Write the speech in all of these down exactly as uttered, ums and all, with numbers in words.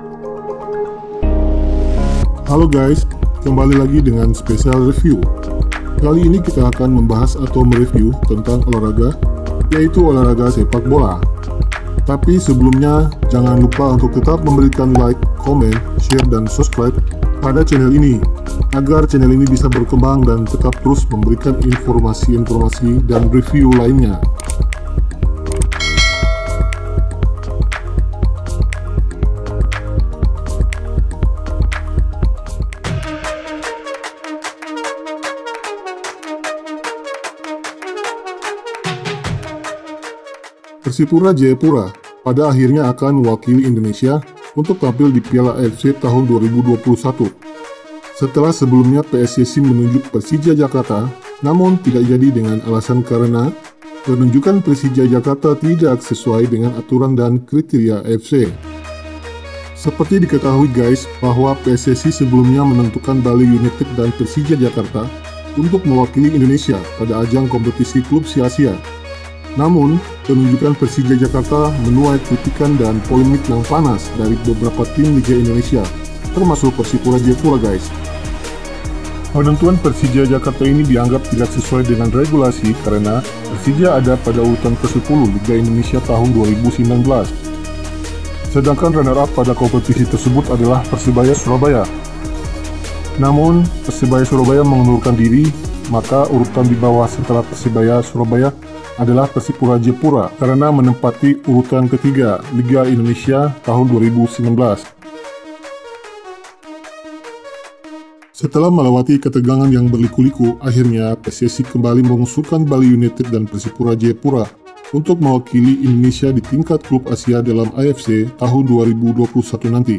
Halo guys, kembali lagi dengan special review. Kali ini kita akan membahas atau mereview tentang olahraga, yaitu olahraga sepak bola. Tapi sebelumnya, jangan lupa untuk tetap memberikan like, komen, share, dan subscribe pada channel ini, agar channel ini bisa berkembang dan tetap terus memberikan informasi-informasi dan review lainnya. Persipura Jayapura pada akhirnya akan mewakili Indonesia untuk tampil di Piala A F C tahun dua ribu dua puluh satu. Setelah sebelumnya P S S I menunjuk Persija Jakarta, namun tidak jadi dengan alasan karena penunjukan Persija Jakarta tidak sesuai dengan aturan dan kriteria A F C. Seperti diketahui guys, bahwa P S S I sebelumnya menentukan Bali United dan Persija Jakarta untuk mewakili Indonesia pada ajang kompetisi klub se-Asia. Namun, penunjukan Persija Jakarta menuai kritikan dan polemik yang panas dari beberapa tim Liga Indonesia, termasuk Persipura Jayapura guys. Penentuan Persija Jakarta ini dianggap tidak sesuai dengan regulasi karena Persija ada pada urutan kesepuluh Liga Indonesia tahun dua ribu sembilan belas. Sedangkan runner-up pada kompetisi tersebut adalah Persebaya Surabaya. Namun, Persebaya Surabaya mengundurkan diri, maka urutan di bawah setelah Persebaya Surabaya adalah Persipura Jayapura karena menempati urutan ketiga Liga Indonesia tahun dua ribu sembilan belas. Setelah melewati ketegangan yang berliku-liku, akhirnya P S S I kembali mengusulkan Bali United dan Persipura Jayapura untuk mewakili Indonesia di tingkat klub Asia dalam A F C tahun dua ribu dua puluh satu nanti.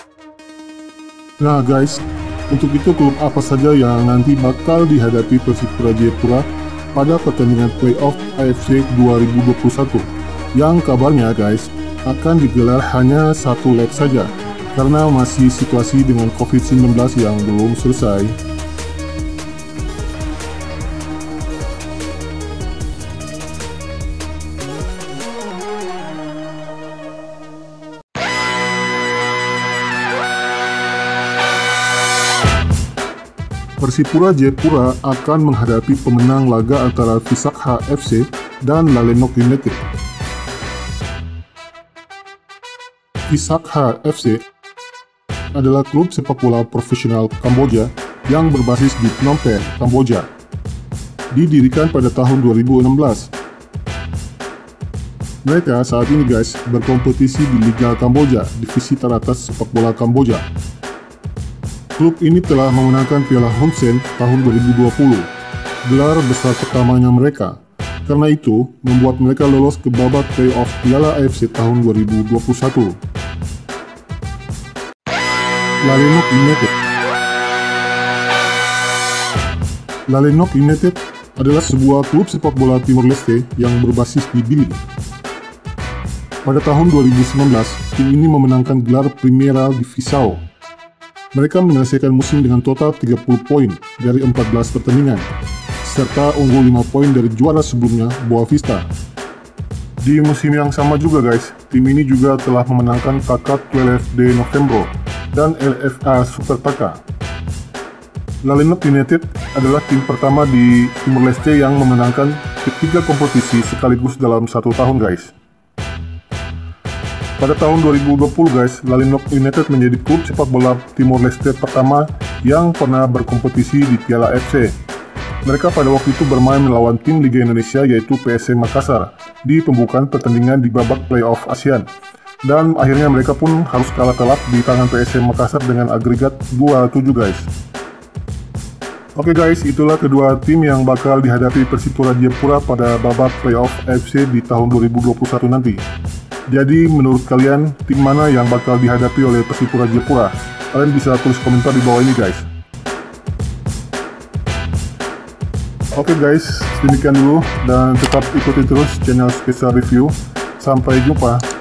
Nah guys, untuk itu klub apa saja yang nanti bakal dihadapi Persipura Jayapura pada pertandingan playoff A F C dua ribu dua puluh satu yang kabarnya guys akan digelar hanya satu leg saja karena masih situasi dengan covid sembilan belas yang belum selesai. Persipura Jayapura akan menghadapi pemenang laga antara Visakha F C dan Lalenok United. Visakha F C adalah klub sepak bola profesional Kamboja yang berbasis di Phnom Penh, Kamboja. Didirikan pada tahun dua ribu enam belas. Mereka saat ini guys berkompetisi di Liga Kamboja, divisi teratas sepak bola Kamboja. Klub ini telah memenangkan Piala Hun Sen tahun dua ribu dua puluh, gelar besar pertamanya mereka. Karena itu, membuat mereka lolos ke babak playoff Piala A F C tahun dua ribu dua puluh satu. Lalenok United. Lalenok United adalah sebuah klub sepak bola Timor Leste yang berbasis di Bili. Pada tahun dua ribu sembilan belas, tim ini memenangkan gelar Primera Divisão. Mereka menyelesaikan musim dengan total tiga puluh poin dari empat belas pertandingan, serta unggul lima poin dari juara sebelumnya, Boa Vista. Di musim yang sama juga guys, tim ini juga telah memenangkan Takat dua belas de Novembro dan L F A Super Taka. Lalenok United adalah tim pertama di Timor Leste yang memenangkan ketiga kompetisi sekaligus dalam satu tahun guys. Pada tahun dua ribu dua puluh guys, Lalenok United menjadi klub sepak bola Timor Leste pertama yang pernah berkompetisi di Piala A F C. Mereka pada waktu itu bermain melawan tim Liga Indonesia yaitu P S M Makassar di pembukaan pertandingan di babak playoff ASEAN. Dan akhirnya mereka pun harus kalah telak di tangan P S M Makassar dengan agregat dua tujuh guys. Oke guys, itulah kedua tim yang bakal dihadapi Persipura Jayapura pada babak playoff A F C di tahun dua ribu dua puluh satu nanti. Jadi menurut kalian, tim mana yang bakal dihadapi oleh Persipura Jayapura? Kalian bisa tulis komentar di bawah ini guys. Oke guys, demikian dulu dan tetap ikuti terus channel Special Review. Sampai jumpa.